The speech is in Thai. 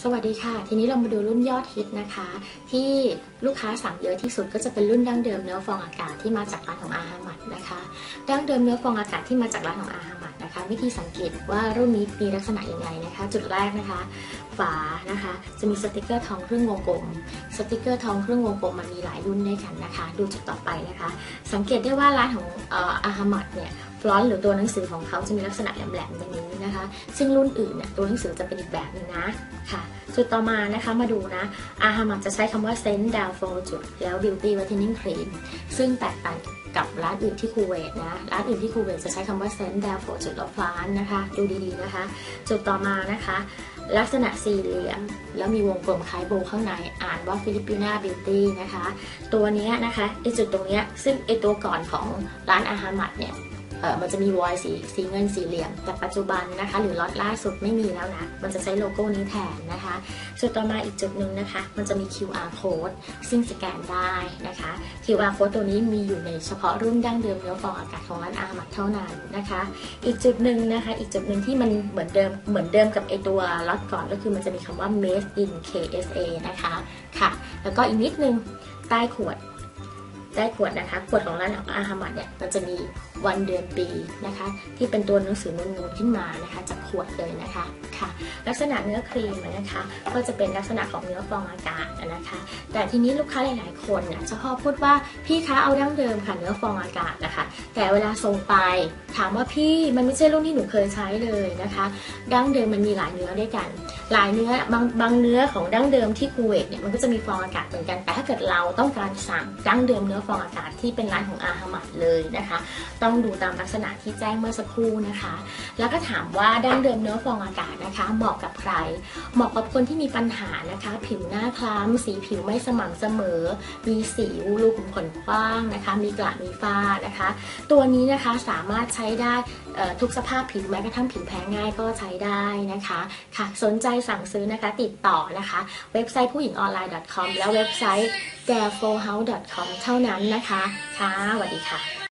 สวัสดีค่ะทีนี้เรามาดูรุ่นยอดฮิตนะคะที่ลูกค้าสั่งเยอะที่สุดก็จะเป็นรุ่นดั้งเดิมเนื้อฟองอากาศที่มาจากร้านของอาฮามัดนะคะดั้งเดิมเนื้อฟองอากาศที่มาจากร้านของอาฮามัดนะคะวิธีสังเกตว่ารุ่นนี้มีลักษณะยังไงนะคะจุดแรกนะคะฝานะคะจะมีสติกเกอร์ทองครึ่งวงกลมสติกเกอร์ทองครึ่งวงกลมมันมีหลายรุ่นด้วยกันนะคะดูจุดต่อไปนะคะสังเกตได้ว่าร้านของอาฮามัดเนี่ยฟอนต์หรือตัวหนังสือของเขาจะมีลักษณะแหลมๆอย่างนี้นะคะซึ่งรุ่นอื่นเนี่ยตัวหนังสือจะเป็นอีกแบบนึงนะค่ะจุดต่อมานะคะมาดูนะอาฮามัดจะใช้คำว่า Scent Down for จุดแล้ว Beauty Whitening Cream ซึ่งแตกต่างกับร้านอื่นที่คูเวตนะร้านอื่นที่คูเวตจะใช้คำว่า Scent Down for จุดแล้วฟ้านนะคะดูดีๆนะคะจุดต่อมานะคะลักษณะสี่เหลี่ยมแล้วมีวงกลมคล้ายโบข้างในอ่านว่าฟิลิปปิน่าบิวตี้นะคะตัวนี้นะคะไอจุดตรงนี้ซึ่งไอตัวก่อนของร้านอาฮามัดเนี่ยมันจะมีวอยสีเงินสี่เหลี่ยมแต่ปัจจุบันนะคะหรือล็อตล่าสุดไม่มีแล้วนะมันจะใช้โลโก้นี้แทนนะคะจุดต่อมาอีกจุดหนึ่งนะคะมันจะมี QR code ซึ่งสแกนได้นะคะ QR code ตัวนี้มีอยู่ในเฉพาะรุ่นดั้งเดิมเนื้อฟองอากาศของร้านอาฮามัดเท่านั้นนะคะอีกจุดหนึ่งนะคะอีกจุดหนึ่งที่มันเหมือนเดิมกับไอตัวล็อตก่อนก็คือมันจะมีคำว่า Made in KSA นะคะค่ะแล้วก็อีกนิดนึงใต้ขวดนะคะขวดของร้านอาฮามัดเนี่ยมันจะมีวันเดือนปีนะคะที่เป็นตัวหนังสือนูนๆขึ้นมานะคะจากขวดเลยนะคะค่ะลักษณะเนื้อครีมนะคะก็จะเป็นลักษณะของเนื้อฟองอากาศนะคะแต่ทีนี้ลูกค้าหลายๆคนเนี่ยจะชอบพูดว่าพี่คะเอาดั้งเดิมค่ะเนื้อฟองอากาศนะคะแต่เวลาส่งไปถามว่าพี่มันไม่ใช่รุ่นที่หนูเคยใช้เลยนะคะดั้งเดิมมันมีหลายเนื้อด้วยกันหลายเนื้อบางเนื้อของดั้งเดิมที่คูเวตเนี่ยมันก็จะมีฟองอากาศเหมือนกันแต่ถ้าเกิดเราต้องการสั่งดั้งเดิมเนื้อฟองอากาศที่เป็นร้านของอาฮามัดเลยนะคะต้องดูตามลักษณะที่แจ้งเมื่อสักครู่นะคะแล้วก็ถามว่าดั้งเดิมเนื้อฟองอากาศนะคะเหมาะกับใครเหมาะกับคนที่มีปัญหานะคะผิวหน้าคล้ำสีผิวไม่สม่ำเสมอมีสิวรูขุมขนกว้างนะคะมีกระมีฝ้านะคะตัวนี้นะคะสามารถใช้ได้ทุกสภาพผิวแม้กระทั่งผิวแพ้ง่ายก็ใช้ได้นะคะค่ะสนใจสั่งซื้อนะคะติดต่อนะคะเว็บไซต์ผู้หญิงออนไลน์ .com และเว็บไซต์ gareforhouse.com เท่านั้นนะคะค่ะสวัสดีค่ะ